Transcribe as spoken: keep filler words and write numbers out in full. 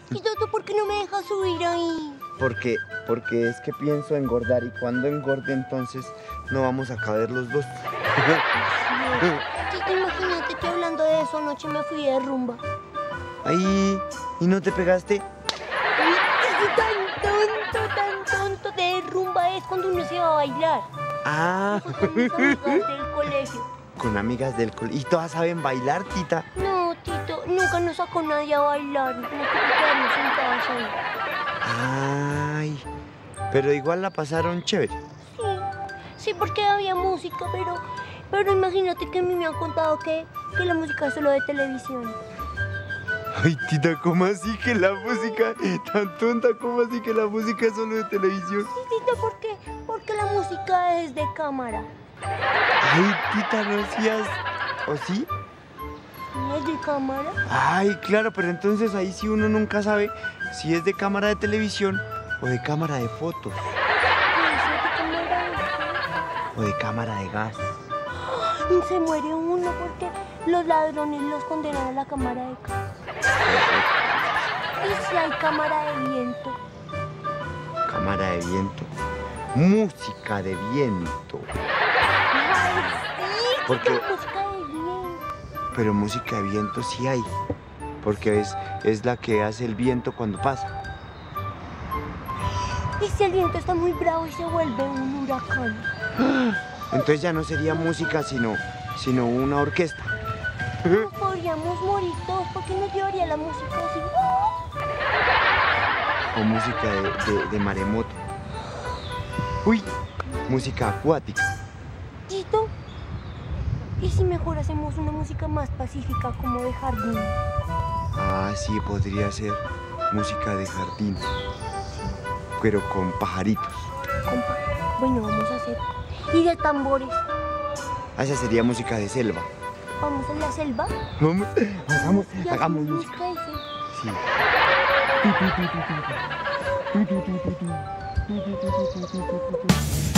Tito, ¿tú por qué no me dejas subir ahí? Porque, porque es que pienso engordar y cuando engorde entonces no vamos a caber los dos. Tito, imagínate que hablando de eso anoche me fui de rumba. Ay, ¿y no te pegaste? Ay, es tan tonto, tan tonto. De rumba es cuando uno se va a bailar. Ah. Con mis amigas del colegio. Con amigas del colegio. ¿Y todas saben bailar, tita? No, Tito, nunca nos sacó nadie a bailar. Nos tocó quedarnos sentadas ahí. Ay, pero igual la pasaron chévere. Sí, sí, porque había música, pero, pero imagínate que a mí me han contado que, que la música es solo de televisión. Ay, tita, ¿cómo así que la música, tan tonta, cómo así que la música es solo de televisión? Sí, Tito, ¿por qué? Porque la música es de cámara. Ay, tita, no seas... ¿O sí? ¿No es de cámara? Ay, claro, pero entonces ahí sí uno nunca sabe si es de cámara de televisión o de cámara de fotos ¿Es de cámara? o de cámara de gas. Y se muere uno porque los ladrones los condenan a la cámara de gas. ¿Y si hay cámara de viento? Cámara de viento. Música de viento. ¡Ay, sí! Porque- música de viento. Pero música de viento sí hay. Porque es, es la que hace el viento cuando pasa. ¿Y si el viento está muy bravo y se vuelve un huracán? Entonces ya no sería música, sino, sino una orquesta. Nos podríamos morir todos porque nos llevaría la música así. O música de, de, de maremoto. Uy, música acuática. Tito, ¿y si mejor hacemos una música más pacífica como de jardín? Ah, sí, podría ser música de jardín. Pero con pajaritos. Compa, bueno, vamos a hacer. Y de tambores. Ah, esa sería música de selva. Vamos a la selva. Vamos, hagamos, Y hagamos hacemos música. de selva. Sí. Tu, tu, tu, tu, tu, tu. Tu, tu, tu, tu, tu. Tu, tu, tu, tu, tu, tu, tu.